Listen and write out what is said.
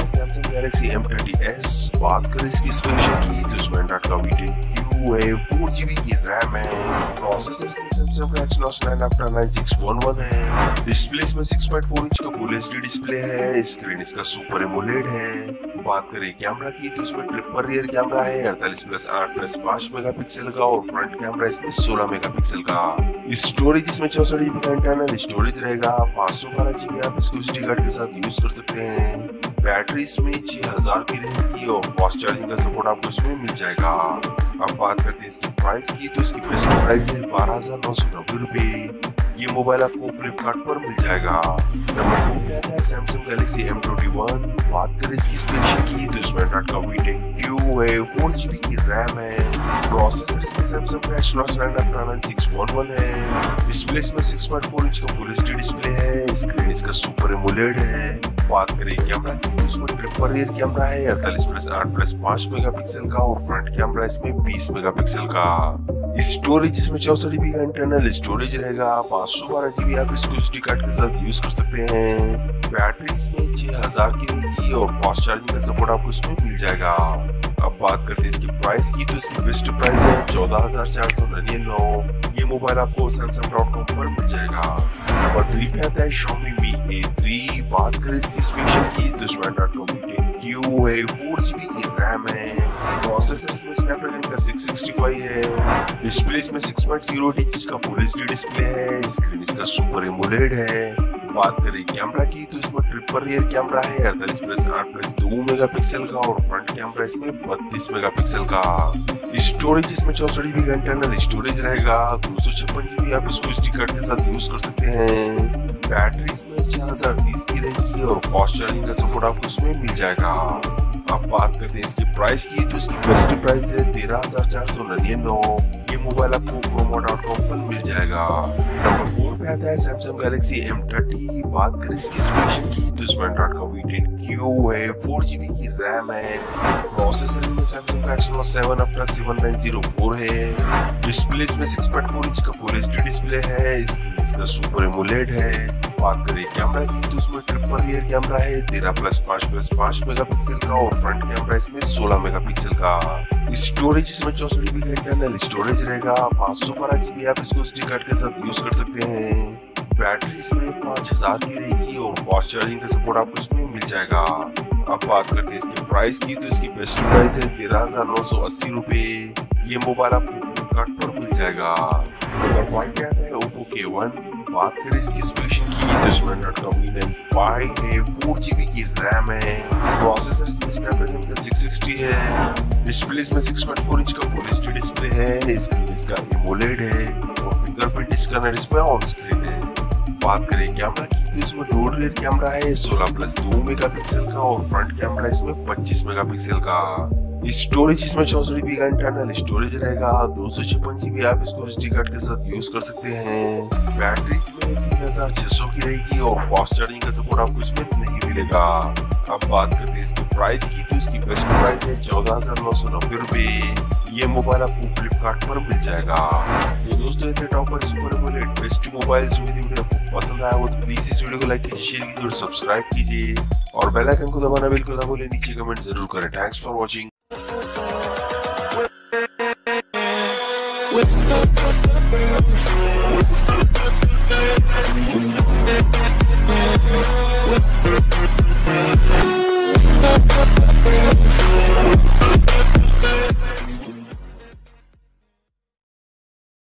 है Samsung Galaxy M30s। बात करें इसकी स्पेसिफिकेशन की तो इसमें Android का V10 है, 4GB की रैम है। प्रोसेसर इसमें सैमसंग का Exynos 9611 है। डिस्प्ले इसमें 6.4 इंच का फुल HD डिस्प्ले है। स्क्रीन इसका सुपर एमोलेड है। बात करें कैमरा की तो इसमें ट्रिपल रियर कैमरा है 48+8+5 मेगापिक्सल का और फ्रंट कैमरा इसमें 16 मेगापिक्सल का। स्टोरेज इसमें 64GB का इंटरनल स्टोरेज रहेगा। 512GB आप इसको SD कार्ड के साथ यूज कर सकते हैं। बैटरी इसमें 6000 की रहेगी और फास्ट चार्जिंग का सपोर्ट आपको इसमें मिल जाएगा। अब बात करते हैं इसकी प्राइस की तो इसकी बेस्ट प्राइस है 12,990 रुपए। ये मोबाइल आपको फ्लिपकार्ट पर मिल जाएगा। नंबर 2 पे आता है सैमसंग गैलेक्सी M21। बात करें इसकी स्पेसिफिकेशन की तो इसमें Android का V10 है, 4GB की रैम है। प्रोसेसर इसमें सैमसंग का Exynos 9611 है। डिस्प्ले इसमें 6.4 इंच का फुल HD डिस्प्ले है। स्क्रीन इसका सुपर एमोलेड है। बात करें कैमरा की तो इसमें ट्रिपल रियर कैमरा है 48+8+5 मेगापिक्सल का और फ्रंट कैमरा इसमें 20 मेगापिक्सल का। स्टोरेज इसमें 64GB का इंटरनल स्टोरेज रहेगा। 512GB आप इसको SD कार्ड के साथ यूज कर सकते हैं। बैटरी इसमें 6000 की रहेगी और फास्ट चार्जिंग का सपोर्ट आपको इसमें मिल जाएगा। अब बात करते हैं इसकी प्राइस की तो इसकी बेस्ट प्राइस है 14,499। ये मोबाइल आपको samsung.com पर मिल जाएगा। नंबर 3 पे आता है Xiaomi Mi A3। बात करें इसकी स्पेसिफिकेशन की तो इसमें Android का V10 है, 4GB की रैम है। प्रोसेसर इसमें स्नैपड्रैगन का 665 है। डिस्प्ले इसमें 6.0 इंच का फुल HD डिस्प्ले है। स्क्रीन इसका सुपर एमोलेड है। बात करें कैमरा की तो इसमें ट्रिपल रियर कैमरा है 48+8+2 मेगापिक्सल का और फ्रंट कैमरा इसमें 32 मेगापिक्सल का। स्टोरेज इसमें 64GB का इंटरनल स्टोरेज रहेगा। 256GB आप इसको SD कार्ड के साथ यूज कर सकते हैं। बैटरी इसमें 4020 की रहेगी और फास्ट चार्जिंग का सपोर्ट आपको इसमें मिल जाएगा। अब बात करते हैं इसकी प्राइस की तो इसकी बेस्ट प्राइस है 13,499। ये मोबाइल आपको promo.com पर मिल जाएगा। नंबर 4 पे आता है सैमसंग गैलेक्सी M30। बात करें इसकी स्पेसिफिकेशन की तो इसमें Android का V10 है, 4GB की रैम है। प्रोसेसर इसमें सैमसंग का Exynos 7 Ultra 7904 है। डिस्प्ले इसमें 6.4 इंच का फुल HD डिस्प्ले है। इसका सुपर एमोलेड है। बात करें कैमरा की तो इसमें ट्रिपल रियर कैमरा है 13+5+5 मेगापिक्सल का और फ्रंट कैमरा इसमें 16 मेगापिक्सल का। स्टोरेज इसमें 64GB का इंटरनल स्टोरेज रहेगा। 512GB आप इसको SD कार्ड के साथ यूज कर सकते हैं। बैटरी इसमें 5000 की रहेगी और फास्ट चार्जिंग का सपोर्ट आपको इसमें मिल जाएगा। अब बात करते हैं इसके प्राइस की तो इसकी बेस्ट प्राइस है 13,980 रुपए। ये मोबाइल आपको फ्लिपकार्ट पर मिल जाएगा। नंबर 5 पे आता है Oppo K1। बात करें इसकी स्पेसिफिकेशन की तो इसमें Android का V9 है, 4GB की रैम है। प्रोसेसर इसमें स्नैपड्रैगन का 660 है। डिस्प्ले इसमें 6.4 इंच का फुल HD डिस्प्ले है। इसका एमोलेड है और फिंगरप्रिंट स्कैनर इसमें ऑन स्क्रीन है। बात करें कैमरा की तो इसमें डुअल रियर कैमरा है 16+2 मेगापिक्सल का और फ्रंट कैमरा इसमें 25 मेगापिक्सल का। स्टोरेज इसमें 64GB का इंटरनल स्टोरेज रहेगा। 256GB आप इसको SD कार्ड के साथ यूज कर सकते हैं। बैटरी इसमें 3600 की रहेगी और फास्ट चार्जिंग का सपोर्ट आपको इसमें नहीं मिलेगा। अब बात करते हैं इसकी प्राइस की तो इसकी बेस्ट प्राइस है 14,990 रुपए। ये मोबाइल आपको फ्लिपकार्ट पर मिल जाएगा। तो दोस्तों इतने टॉप पर सुपर एमोलेड बेस्ट मोबाइल्स में वीडियो आपको पसंद आया हो तो प्लीज इस वीडियो को लाइक कीजिए, शेयर कीजिए और सब्सक्राइब कीजिए और बेल आइकन को दबाना बिल्कुल ना भूलें। नीचे कमेंट जरूर करें। Thanks for watching. With